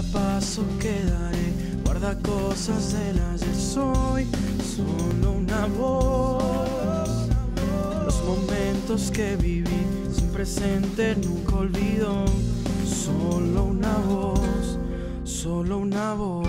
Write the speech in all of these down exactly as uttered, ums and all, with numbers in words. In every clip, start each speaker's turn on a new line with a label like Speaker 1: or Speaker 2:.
Speaker 1: paso que daré guarda cosas del ayer. Soy solo una voz. Los momentos que viví sin presente nunca olvido. Solo una voz, solo una voz.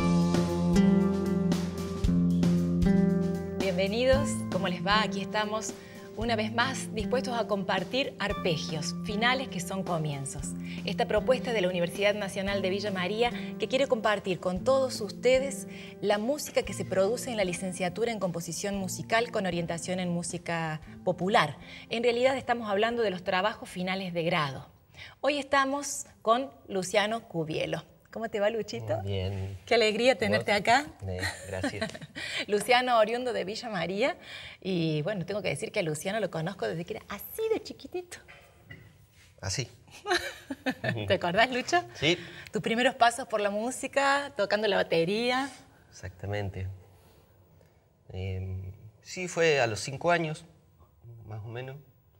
Speaker 2: Bienvenidos, ¿cómo les va? Aquí estamos una vez más dispuestos a compartir arpegios, finales que son comienzos. Esta propuesta de la Universidad Nacional de Villa María que quiere compartir con todos ustedes la música que se produce en la licenciatura en composición musical con orientación en música popular. En realidad estamos hablando de los trabajos finales de grado. Hoy estamos con Luciano Cubielo. ¿Cómo te va, Luchito?
Speaker 3: Muy bien.
Speaker 2: Qué alegría tenerte acá.
Speaker 3: Eh, gracias.
Speaker 2: Luciano, oriundo de Villa María. Y bueno, tengo que decir que a Luciano lo conozco desde que era así de chiquitito.
Speaker 3: Así.
Speaker 2: ¿Te acordás, Lucho?
Speaker 3: Sí.
Speaker 2: Tus primeros pasos por la música, tocando la batería.
Speaker 3: Exactamente. Eh, sí, fue a los cinco años, más o menos.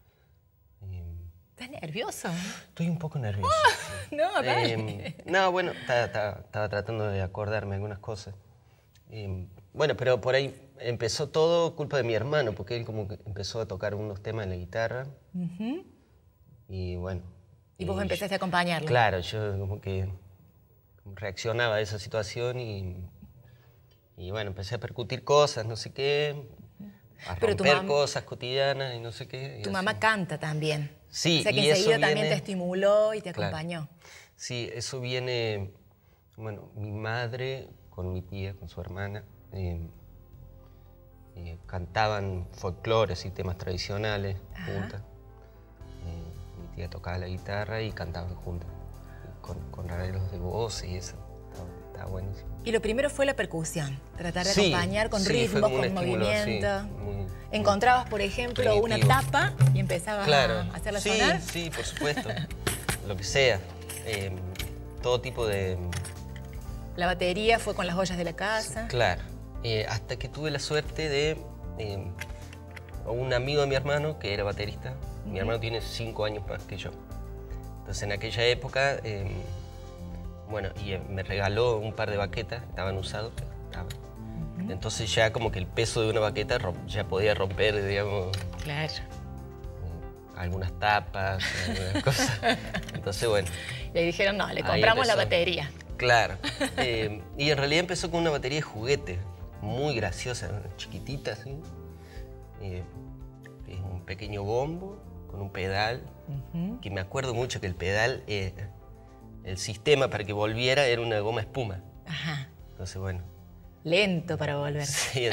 Speaker 2: ¿Estás nervioso?
Speaker 3: Estoy un poco nervioso.
Speaker 2: Oh,
Speaker 3: sí.
Speaker 2: No, dale.
Speaker 3: Eh, no, bueno, estaba, estaba, estaba tratando de acordarme algunas cosas. Eh, bueno, pero por ahí empezó todo culpa de mi hermano, porque él como que empezó a tocar unos temas en la guitarra. Uh-huh. Y bueno.
Speaker 2: Y vos
Speaker 3: y
Speaker 2: empezaste
Speaker 3: yo,
Speaker 2: a acompañarlo.
Speaker 3: Claro, yo como que reaccionaba a esa situación y, y bueno, empecé a percutir cosas, no sé qué, a
Speaker 2: pero
Speaker 3: romper
Speaker 2: tu
Speaker 3: cosas cotidianas y no sé qué.
Speaker 2: Tu
Speaker 3: así.
Speaker 2: Mamá canta también.
Speaker 3: Sí,
Speaker 2: o sea que
Speaker 3: y
Speaker 2: enseguida
Speaker 3: eso
Speaker 2: también
Speaker 3: viene...
Speaker 2: te estimuló y te
Speaker 3: Claro.
Speaker 2: acompañó.
Speaker 3: Sí, eso viene, bueno, mi madre con mi tía, con su hermana, eh, eh, cantaban folclores y temas tradicionales
Speaker 2: Ajá.
Speaker 3: juntas. Eh, mi tía tocaba la guitarra y cantaban juntas, con, con arreglos de voz y eso. Estaba buenísimo.
Speaker 2: Y lo primero fue la percusión, tratar de
Speaker 3: Sí,
Speaker 2: acompañar con
Speaker 3: sí,
Speaker 2: ritmos,
Speaker 3: fue como un
Speaker 2: con
Speaker 3: estímulo,
Speaker 2: movimiento.
Speaker 3: sí, muy,
Speaker 2: Encontrabas, por ejemplo,
Speaker 3: primitivo.
Speaker 2: una tapa y empezabas
Speaker 3: claro.
Speaker 2: a hacerla
Speaker 3: sí,
Speaker 2: sonar.
Speaker 3: Sí, por supuesto. Lo que sea. Eh, todo tipo de...
Speaker 2: La batería fue con las ollas de la casa.
Speaker 3: Claro. Eh, hasta que tuve la suerte de... Eh, un amigo de mi hermano, que era baterista. Uh-huh. Mi hermano tiene cinco años más que yo. Entonces, en aquella época... Eh, bueno, y me regaló un par de baquetas, estaban usados. Estaban. Uh-huh. Entonces ya como que el peso de una baqueta ya podía romper, digamos...
Speaker 2: Claro.
Speaker 3: Algunas tapas, algunas cosas. Entonces, bueno.
Speaker 2: Y ahí dijeron, no, le compramos la batería.
Speaker 3: Claro. Eh, y en realidad empezó con una batería de juguete, muy graciosa, chiquitita, así. Eh, es un pequeño bombo con un pedal, uh-huh. que me acuerdo mucho que el pedal... Eh, el sistema para que volviera era una goma espuma.
Speaker 2: Ajá.
Speaker 3: Entonces, bueno.
Speaker 2: Lento para volver.
Speaker 3: Sí.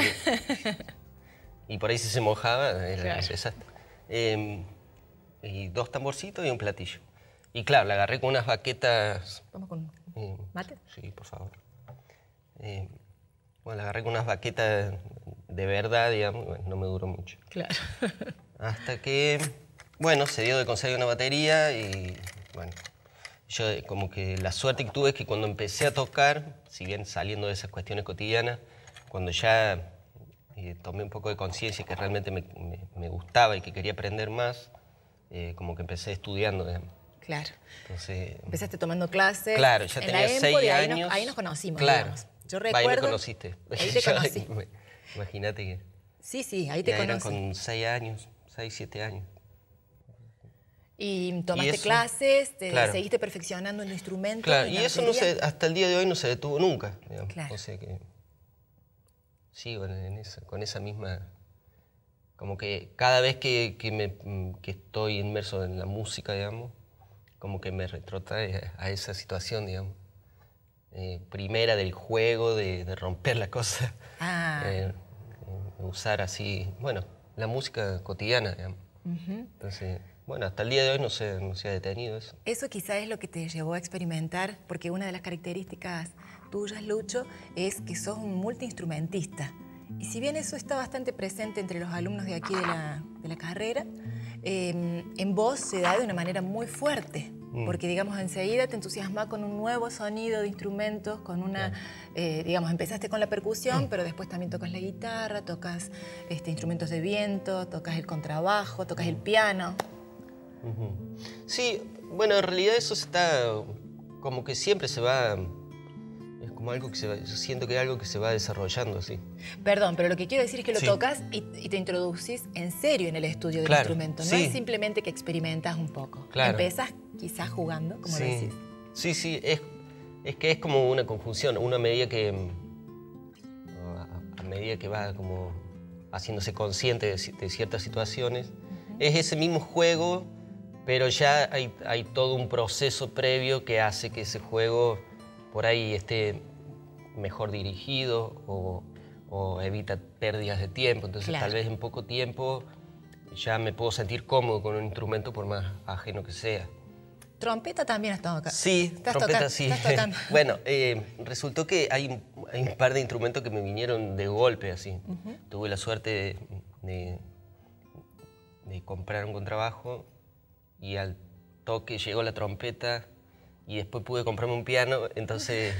Speaker 3: Y por ahí si se mojaba, era
Speaker 2: claro.
Speaker 3: un desastre. Eh, y dos tamborcitos y un platillo. Y claro, la agarré con unas baquetas...
Speaker 2: ¿Vamos con
Speaker 3: eh,
Speaker 2: mate?
Speaker 3: Sí, por favor. Eh, bueno, la agarré con unas baquetas de verdad, digamos. Bueno, no me duró mucho.
Speaker 2: Claro.
Speaker 3: Hasta que, bueno, se dio de conseguir una batería y, bueno... Yo como que la suerte que tuve es que cuando empecé a tocar, si bien saliendo de esas cuestiones cotidianas, cuando ya eh, tomé un poco de conciencia que realmente me, me, me gustaba y que quería aprender más, eh, como que empecé estudiando, digamos.
Speaker 2: Claro.
Speaker 3: Entonces,
Speaker 2: empezaste tomando clases.
Speaker 3: Claro, ya tenía seis años.
Speaker 2: Ahí nos, ahí nos conocimos,
Speaker 3: claro.
Speaker 2: digamos. Yo recuerdo...
Speaker 3: Ahí me conociste.
Speaker 2: Ahí te conocí.
Speaker 3: Imagínate que...
Speaker 2: Sí, sí, ahí te conocí.
Speaker 3: Con seis años, seis, siete años.
Speaker 2: Y tomaste
Speaker 3: y eso,
Speaker 2: clases, te
Speaker 3: claro.
Speaker 2: seguiste perfeccionando el instrumento.
Speaker 3: Claro, y eso no se, hasta el día de hoy no se detuvo nunca. Digamos.
Speaker 2: Claro.
Speaker 3: O sea que sigo en, en esa, con esa misma... Como que cada vez que, que, me, que estoy inmerso en la música, digamos, como que me retrotrae a, a esa situación, digamos. Eh, primera del juego, de, de romper la cosa.
Speaker 2: Ah.
Speaker 3: Eh, usar así, bueno, la música cotidiana, digamos.
Speaker 2: Uh-huh.
Speaker 3: Entonces... Bueno, hasta el día de hoy no se, no se ha detenido eso.
Speaker 2: Eso quizá es lo que te llevó a experimentar, porque una de las características tuyas, Lucho, es que sos un multiinstrumentista. Y si bien eso está bastante presente entre los alumnos de aquí de la, de la carrera, eh, en vos se da de una manera muy fuerte. Mm. Porque, digamos, enseguida te entusiasma con un nuevo sonido de instrumentos, con una... Claro. Eh, digamos, empezaste con la percusión, mm. pero después también tocas la guitarra, tocas este, instrumentos de viento, tocas el contrabajo, tocas el piano.
Speaker 3: Uh-huh. Sí, bueno, en realidad eso está como que siempre se va es como algo que se va, yo siento que es algo que se va desarrollando así.
Speaker 2: Perdón, pero lo que quiero decir es que lo
Speaker 3: Sí.
Speaker 2: tocas y, y te introducís en serio en el estudio del
Speaker 3: Claro,
Speaker 2: instrumento. No
Speaker 3: sí.
Speaker 2: es simplemente que experimentas un poco.
Speaker 3: Claro.
Speaker 2: Empezás quizás jugando, como
Speaker 3: Sí,
Speaker 2: decís.
Speaker 3: sí, sí, es, es que es como una confusión, una medida que, a, a medida que va como haciéndose consciente de, de ciertas situaciones, uh-huh. es ese mismo juego, pero ya hay, hay todo un proceso previo que hace que ese juego por ahí esté mejor dirigido o, o evita pérdidas de tiempo. Entonces, claro. tal vez en poco tiempo ya me puedo sentir cómodo con un instrumento por más ajeno que sea.
Speaker 2: ¿Trompeta también has tocado?
Speaker 3: Sí,
Speaker 2: ¿Estás
Speaker 3: trompeta
Speaker 2: tocando?
Speaker 3: sí.
Speaker 2: ¿Estás tocando?
Speaker 3: Bueno, eh, resultó que hay un, hay un par de instrumentos que me vinieron de golpe, así. Uh-huh. Tuve la suerte de, de, de comprar un contrabajo y al toque llegó la trompeta y después pude comprarme un piano, entonces...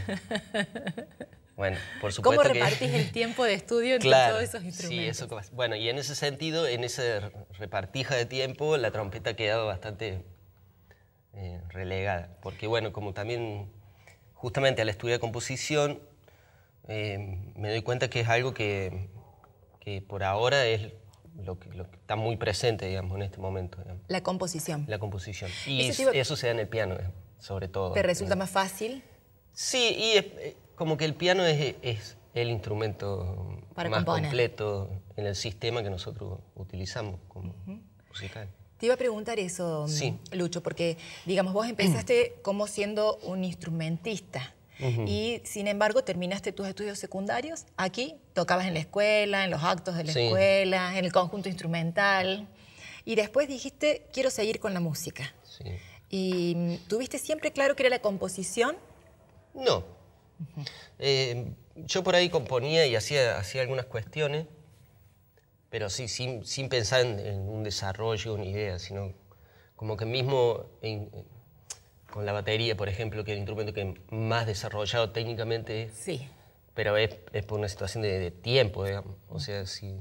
Speaker 3: Bueno, por supuesto
Speaker 2: ¿Cómo
Speaker 3: que...
Speaker 2: repartís el tiempo de estudio entre
Speaker 3: claro,
Speaker 2: todos esos instrumentos?
Speaker 3: Sí, eso. Bueno, y en ese sentido, en esa repartija de tiempo, la trompeta ha quedado bastante eh, relegada. Porque, bueno, como también, justamente al estudiar composición, eh, me doy cuenta que es algo que, que por ahora es lo que, lo que está muy presente, digamos, en este momento. Digamos.
Speaker 2: La composición.
Speaker 3: La composición. Y
Speaker 2: eso, tipo,
Speaker 3: eso se da en el piano, sobre todo.
Speaker 2: ¿Te resulta
Speaker 3: digamos.
Speaker 2: más fácil?
Speaker 3: Sí, y es, como que el piano es, es el instrumento
Speaker 2: para
Speaker 3: más
Speaker 2: componer.
Speaker 3: completo en el sistema que nosotros utilizamos como uh-huh. musical.
Speaker 2: Te iba a preguntar eso,
Speaker 3: sí.
Speaker 2: Lucho, porque, digamos, vos empezaste como siendo un instrumentista uh-huh. y, sin embargo, terminaste tus estudios secundarios. Aquí tocabas en la escuela, en los actos de la sí. escuela, en el conjunto instrumental. Y después dijiste, quiero seguir con la música.
Speaker 3: Sí.
Speaker 2: ¿Y tuviste siempre claro que era la composición?
Speaker 3: No. Uh-huh. eh, yo por ahí componía y hacía, hacía algunas cuestiones, pero sí, sin, sin pensar en, en un desarrollo, una idea, sino como que mismo en, con la batería, por ejemplo, que es el instrumento que más desarrollado técnicamente es,
Speaker 2: sí.
Speaker 3: pero es, es por una situación de, de tiempo, digamos. O sea, si,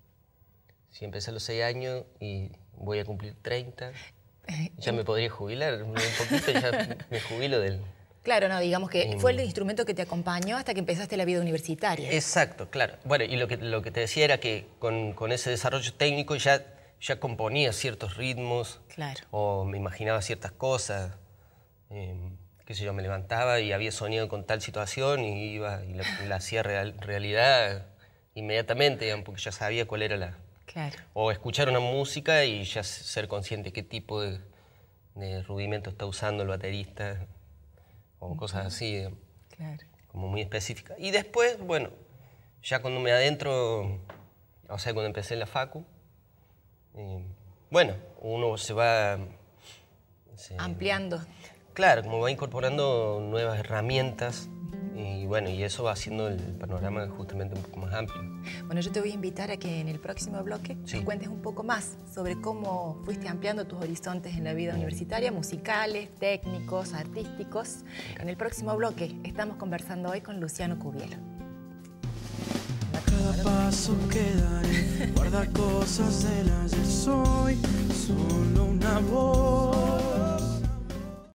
Speaker 3: si empecé a los seis años y voy a cumplir treinta, ya me podría jubilar un poquito, ya me jubilo del...
Speaker 2: Claro, no, digamos que fue el instrumento que te acompañó hasta que empezaste la vida universitaria.
Speaker 3: Exacto, claro. Bueno, y lo que, lo que te decía era que con, con ese desarrollo técnico ya, ya componía ciertos ritmos.
Speaker 2: Claro.
Speaker 3: O me imaginaba ciertas cosas. Eh, qué sé yo, me levantaba y había soñado con tal situación y iba y la, la hacía real, realidad inmediatamente, digamos, porque ya sabía cuál era la...
Speaker 2: Claro.
Speaker 3: O escuchar una música y ya ser consciente de qué tipo de, de rudimento está usando el baterista. O cosas así,
Speaker 2: claro.
Speaker 3: como muy específicas. Y después, bueno, ya cuando me adentro, o sea, cuando empecé en la facu, eh, bueno, uno se va... Se,
Speaker 2: ampliando.
Speaker 3: Claro, como va incorporando nuevas herramientas y bueno, y eso va haciendo el panorama justamente un poco más amplio.
Speaker 2: Bueno, yo te voy a invitar a que en el próximo bloque sí. nos cuentes un poco más sobre cómo fuiste ampliando tus horizontes en la vida universitaria, musicales, técnicos, artísticos. En el próximo bloque estamos conversando hoy con Luciano Cubielo.
Speaker 1: Cada paso que daré guarda cosas del ayer, soy solo una voz.